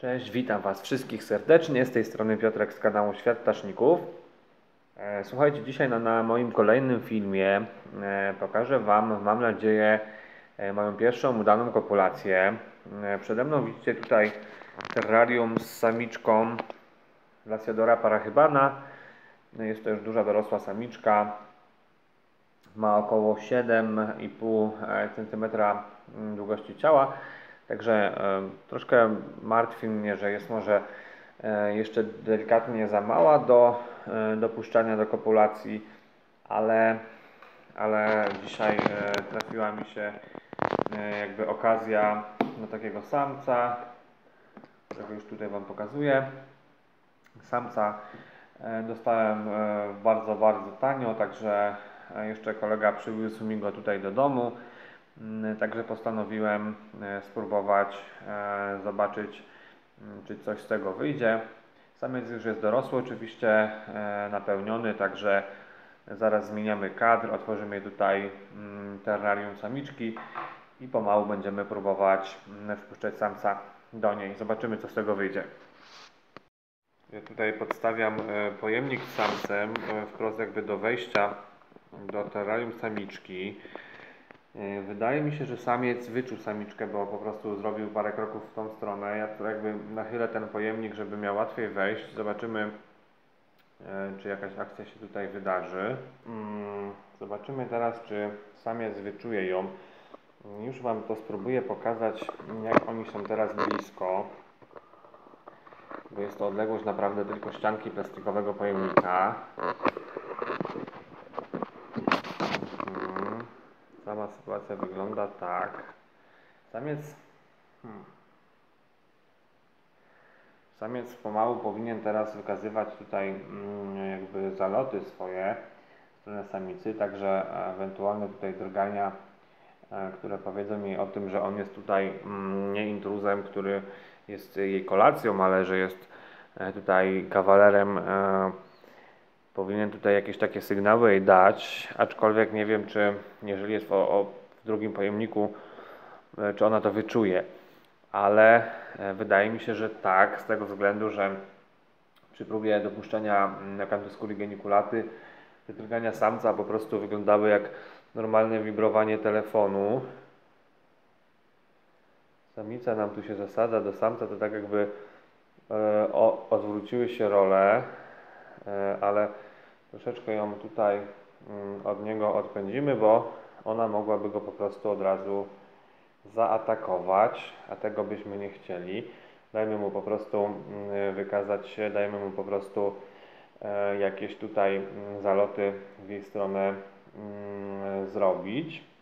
Cześć, witam Was wszystkich serdecznie. Z tej strony Piotrek z kanału Świat Ptaszników. Słuchajcie, dzisiaj na moim kolejnym filmie pokażę Wam, mam nadzieję, moją pierwszą udaną kopulację. Przede mną widzicie tutaj terrarium z samiczką Lasiodora parachybana. Jest to już duża dorosła samiczka. Ma około 7,5 cm długości ciała. Także troszkę martwi mnie, że jest może jeszcze delikatnie za mała do dopuszczania do kopulacji, ale dzisiaj trafiła mi się jakby okazja na takiego samca, którego już tutaj Wam pokazuję. Samca dostałem bardzo tanio, także jeszcze kolega przywiózł mi go tutaj do domu. Także postanowiłem spróbować, zobaczyć, czy coś z tego wyjdzie. Samiec już jest dorosły, oczywiście napełniony, także zaraz zmieniamy kadr, otworzymy tutaj terrarium samiczki i pomału będziemy próbować wpuszczać samca do niej. Zobaczymy, co z tego wyjdzie. Ja tutaj podstawiam pojemnik z samcem wprost jakby do wejścia do terrarium samiczki. Wydaje mi się, że samiec wyczuł samiczkę, bo po prostu zrobił parę kroków w tą stronę. Ja tu jakby nachylę ten pojemnik, żeby miał łatwiej wejść. Zobaczymy, czy jakaś akcja się tutaj wydarzy. Zobaczymy teraz, czy samiec wyczuje ją. Już Wam to spróbuję pokazać, jak oni są teraz blisko. Bo jest to odległość naprawdę tylko ścianki plastikowego pojemnika. Sama sytuacja wygląda tak. Samiec pomału powinien teraz wykazywać tutaj jakby zaloty swoje w stronę samicy, także ewentualne tutaj drgania, które powiedzą mi o tym, że on jest tutaj nie intruzem, który jest jej kolacją, ale że jest tutaj kawalerem, powinien tutaj jakieś takie sygnały jej dać, aczkolwiek nie wiem, czy jeżeli jest w drugim pojemniku, czy ona to wyczuje, ale wydaje mi się, że tak, z tego względu, że przy próbie dopuszczenia Acanthoscurri geniculaty te drgania samca po prostu wyglądały jak normalne wibrowanie telefonu. Samica nam tu się zasadza do samca, to tak jakby odwróciły się role, ale troszeczkę ją tutaj od niego odpędzimy, bo ona mogłaby go po prostu od razu zaatakować, a tego byśmy nie chcieli. Dajmy mu po prostu wykazać się, dajmy mu po prostu jakieś tutaj zaloty w jej stronę zrobić.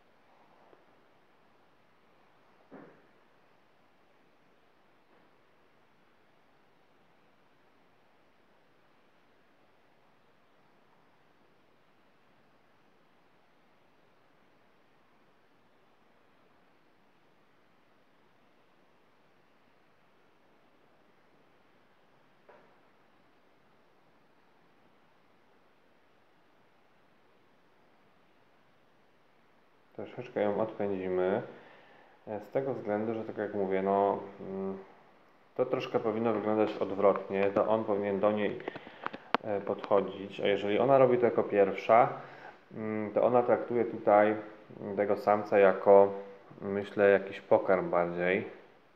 Troszeczkę ją odpędzimy. Z tego względu, że tak jak mówię, no to troszkę powinno wyglądać odwrotnie, to on powinien do niej podchodzić, a jeżeli ona robi to jako pierwsza, to ona traktuje tutaj tego samca jako, myślę, jakiś pokarm bardziej.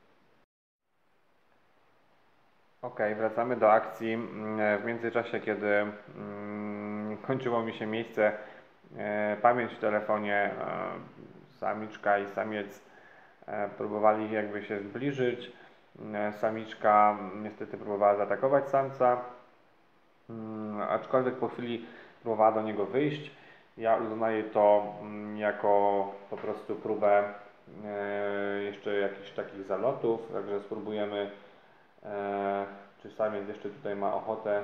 Ok, wracamy do akcji. W międzyczasie, kiedy kończyło mi się miejsce, pamięć w telefonie, samiczka i samiec próbowali jakby się zbliżyć. Samiczka niestety próbowała zaatakować samca, aczkolwiek po chwili próbowała do niego wyjść. Ja uznaję to jako po prostu próbę jeszcze jakichś takich zalotów, także spróbujemy, czy samiec jeszcze tutaj ma ochotę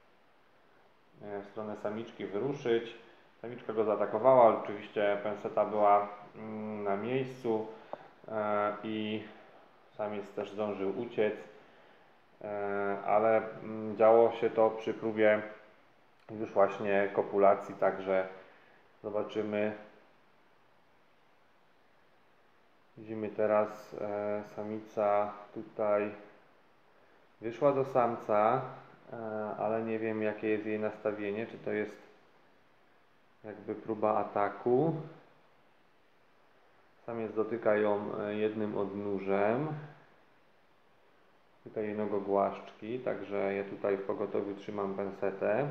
w stronę samiczki wyruszyć. Samiczka go zaatakowała, oczywiście penseta była na miejscu i samiec też zdążył uciec, ale działo się to przy próbie już właśnie kopulacji, także zobaczymy. Widzimy teraz samica tutaj Wyszła do samca, ale nie wiem jakie jest jej nastawienie, czy to jest jakby próba ataku. Samiec dotyka ją jednym odnóżem. Dotyka jej nogogłaszczki, także ja tutaj w pogotowiu trzymam pensetę.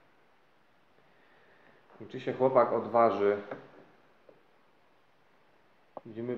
I czy się chłopak odważy? Widzimy,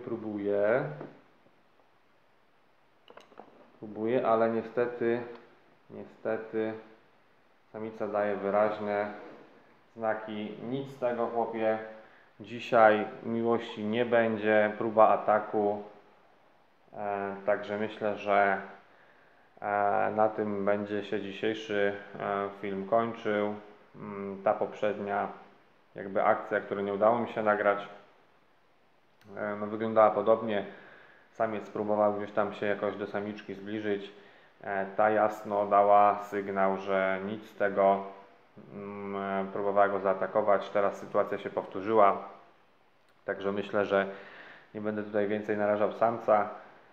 próbuje, ale niestety samica daje wyraźne znaki. Nic z tego, chłopie. Dzisiaj miłości nie będzie, próba ataku. Także myślę, że na tym będzie się dzisiejszy film kończył. Ta poprzednia jakby akcja, której nie udało mi się nagrać, no, wyglądała podobnie. Samiec próbował gdzieś tam się jakoś do samiczki zbliżyć. Ta jasno dała sygnał, że nic z tego. Próbowała go zaatakować. Teraz sytuacja się powtórzyła. Także myślę, że nie będę tutaj więcej narażał samca.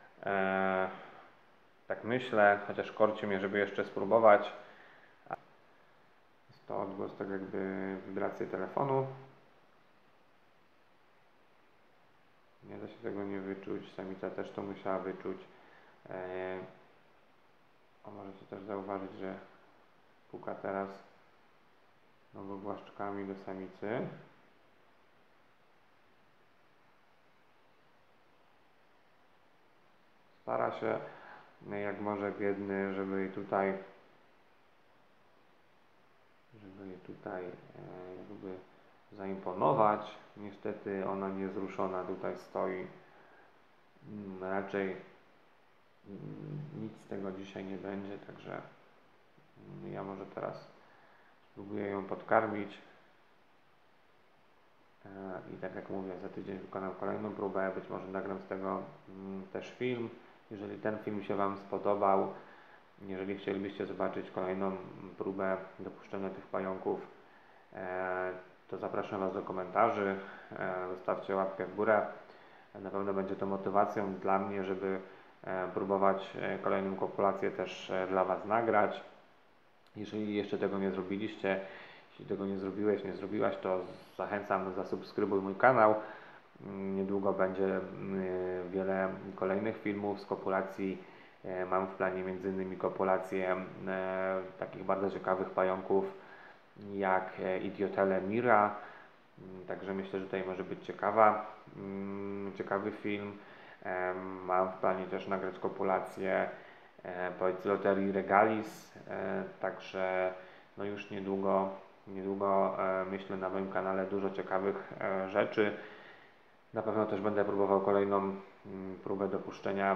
Tak myślę, chociaż korci mnie, żeby jeszcze spróbować. Jest to odgłos, tak jakby wibracje telefonu. Nie da się tego nie wyczuć. Samica też to musiała wyczuć. Możecie też zauważyć, że puka teraz nogogłaszczkami do samicy. Stara się jak może biedny, żeby jej tutaj jakby zaimponować. Niestety ona niewzruszona tutaj stoi. Raczej nic z tego dzisiaj nie będzie, także ja może teraz spróbuję ją podkarmić. I tak jak mówię, za tydzień wykonam kolejną próbę, być może nagram z tego też film. Jeżeli ten film się Wam spodobał, jeżeli chcielibyście zobaczyć kolejną próbę dopuszczenia tych pająków, to zapraszam Was do komentarzy, zostawcie łapkę w górę. Na pewno będzie to motywacją dla mnie, żeby próbować kolejną kopulację też dla Was nagrać. Jeżeli jeszcze tego nie zrobiliście, jeśli tego nie zrobiłeś, nie zrobiłaś, to zachęcam, zasubskrybuj mój kanał. Niedługo będzie wiele kolejnych filmów z kopulacji. Mam w planie m.in. kopulację takich bardzo ciekawych pająków jak Idiotele mira. Także myślę, że tutaj może być ciekawy film. Mam w planie też nagrać kopulację Poeciloterii regalis. Także no już niedługo myślę na moim kanale dużo ciekawych rzeczy. Na pewno też będę próbował kolejną próbę dopuszczenia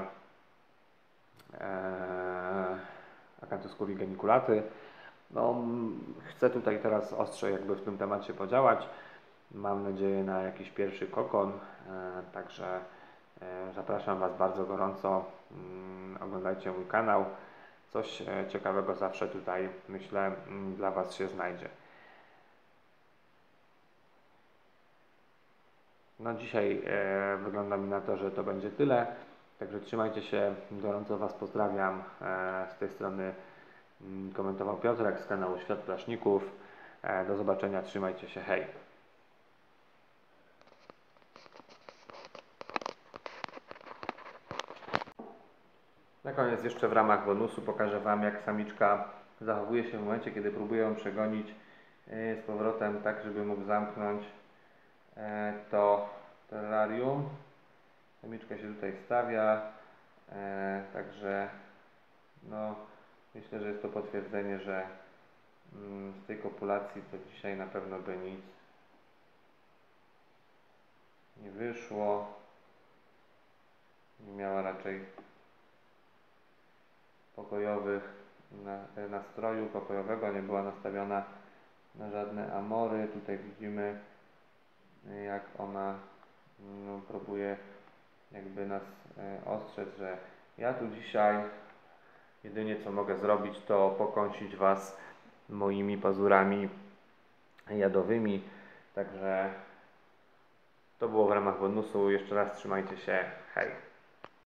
Acanthoscurri geniculaty. No, chcę tutaj teraz ostrzej jakby w tym temacie podziałać. Mam nadzieję na jakiś pierwszy kokon, także zapraszam Was bardzo gorąco. Oglądajcie mój kanał. Coś ciekawego zawsze tutaj, myślę, dla Was się znajdzie. No dzisiaj wygląda mi na to, że to będzie tyle. Także trzymajcie się, gorąco Was pozdrawiam. Z tej strony komentował Piotrek z kanału Świat Ptaszników. Do zobaczenia, trzymajcie się, hej! Na koniec jeszcze w ramach bonusu pokażę Wam, jak samiczka zachowuje się w momencie, kiedy próbuję ją przegonić z powrotem, tak żeby mógł zamknąć to terrarium. Samiczka się tutaj stawia, także no, myślę, że jest to potwierdzenie, że z tej kopulacji to dzisiaj na pewno by nic nie wyszło. Nie miała raczej nastroju pokojowego, nie była nastawiona na żadne amory. Tutaj widzimy, jak ona próbuje jakby nas ostrzec, że ja tu dzisiaj jedynie co mogę zrobić, to pokąsić Was moimi pazurami jadowymi. Także to było w ramach bonusu. Jeszcze raz trzymajcie się. Hej!